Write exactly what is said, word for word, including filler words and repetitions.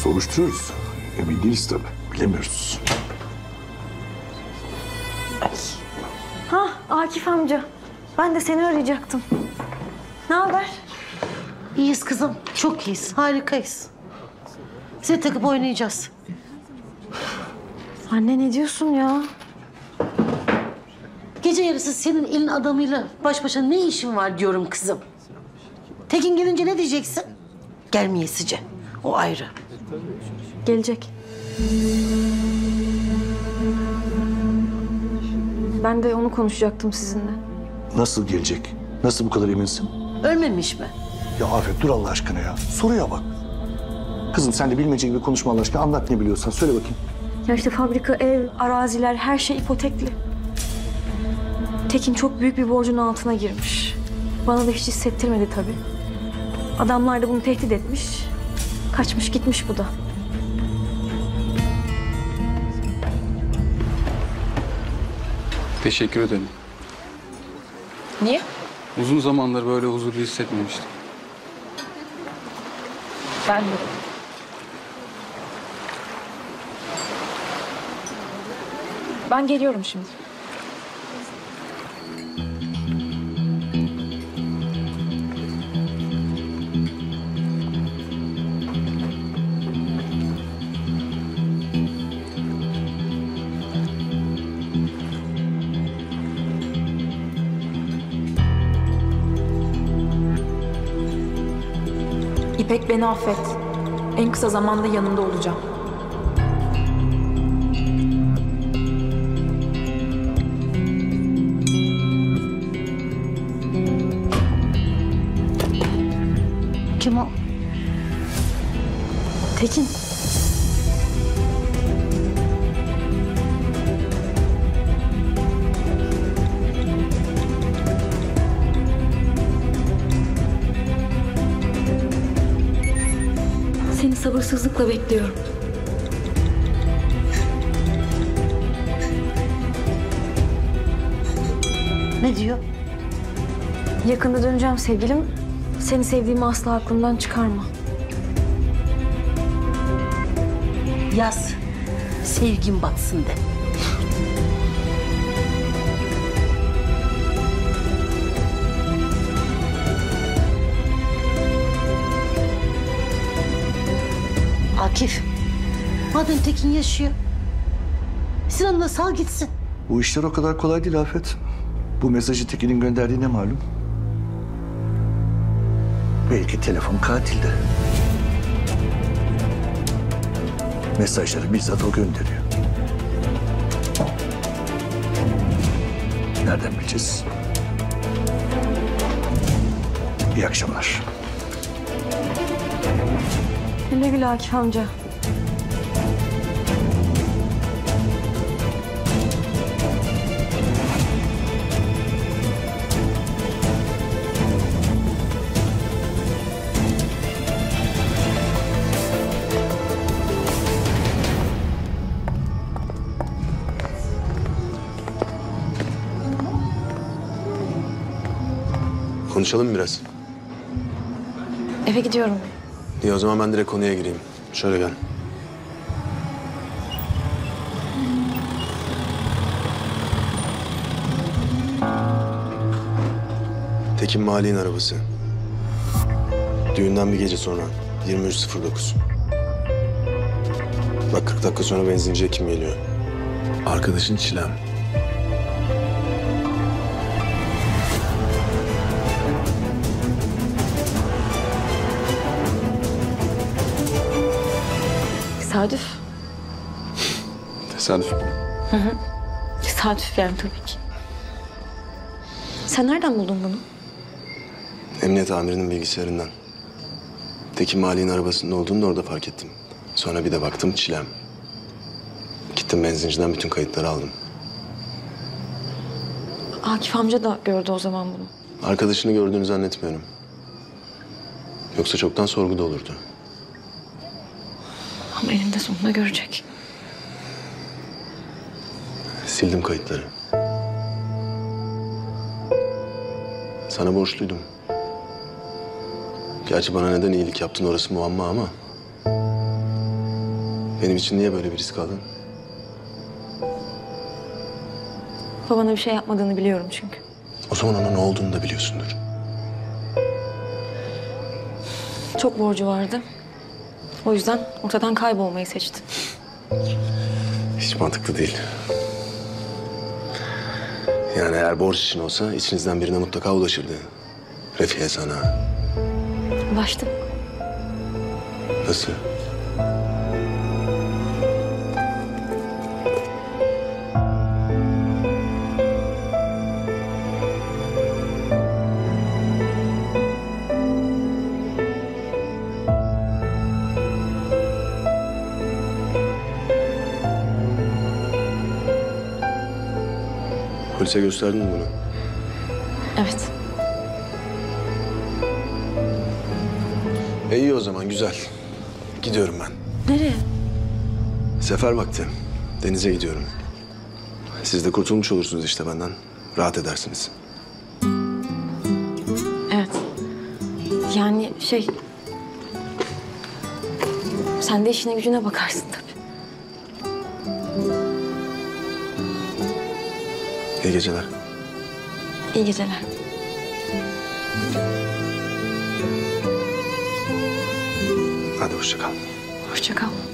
Soruşturuyoruz. Emin değiliz tabii. Bilemiyoruz. Ha Akif amca. Ben de seni arayacaktım. Ne haber? İyiyiz kızım. Çok iyiyiz. Harikayız. Zil takıp oynayacağız. Anne ne diyorsun ya? Gece yarısı senin elin adamıyla baş başa ne işin var diyorum kızım. Tekin gelince ne diyeceksin? Gelmeyesice. O ayrı. Gelecek. Ben de onu konuşacaktım sizinle. Nasıl gelecek? Nasıl bu kadar eminsin? Ölmemiş mi? Ya Afet dur Allah aşkına ya. Soruya bak. Kızım sen de bilmeyecek gibi konuşma Allah aşkına. Anlat ne biliyorsan. Söyle bakayım. Ya işte fabrika, ev, araziler her şey ipotekli. Tekin çok büyük bir borcun altına girmiş. Bana da hiç hissettirmedi tabii. Adamlar da bunu tehdit etmiş. Kaçmış gitmiş bu da. Teşekkür ederim. Niye? Uzun zamandır böyle huzurlu hissetmemiştim. Ben de. Ben geliyorum şimdi. İpek beni affet. En kısa zamanda yanında olacağım. Kim o? Tekin. Seni sabırsızlıkla bekliyorum. Ne diyor? Yakında döneceğim sevgilim. Seni sevdiğimi asla aklımdan çıkarma. Yaz. Sevgin batsın de. Akif. Madem Tekin yaşıyor. Sinan'la sal gitsin. Bu işler o kadar kolay değil Afet. Bu mesajı Tekin'in gönderdiği ne malum? Belki telefon katilde. Mesajları bizzat o gönderiyor. Nereden bileceğiz? İyi akşamlar. Güle güle Akif amca. Konuşalım biraz. Eve gidiyorum. İyi o zaman ben direkt konuya gireyim. Şöyle gel. Tekin Mali'nin arabası. Düğünden bir gece sonra yirmi üç sıfır dokuz. Bak kırk dakika sonra benzinciye kim geliyor? Arkadaşın Çilem. Tesadüf. Tesadüf. Hı hı. Tesadüf yani tabii ki. Sen nereden buldun bunu? Emniyet amirinin bilgisayarından. Tekin Mali'nin arabasında olduğunu da orada fark ettim. Sonra bir de baktım Çilem. Gittim benzinciden bütün kayıtları aldım. Akif amca da gördü o zaman bunu. Arkadaşını gördüğünü zannetmiyorum. Yoksa çoktan sorguda olurdu. Ama eninde sonunda görecek. Sildim kayıtları. Sana borçluydum. Gerçi bana neden iyilik yaptın orası muamma ama... Benim için niye böyle bir risk aldın? Babana bir şey yapmadığını biliyorum çünkü. O zaman ona ne olduğunu da biliyorsundur. Çok borcu vardı. O yüzden ortadan kaybolmayı seçti. Hiç mantıklı değil. Yani eğer borç için olsa içinizden birine mutlaka ulaşırdı. Refiye sana. Ulaştım. Nasıl? Polise gösterdin mi bunu? Evet. E iyi o zaman, güzel. Gidiyorum ben. Nereye? Sefer vakti. Denize gidiyorum. Siz de kurtulmuş olursunuz işte benden. Rahat edersiniz. Evet. Yani şey... Sen de işine gücüne bakarsın tabii. İyi geceler. İyi geceler. Hadi hoşça kal. Hoşça kal.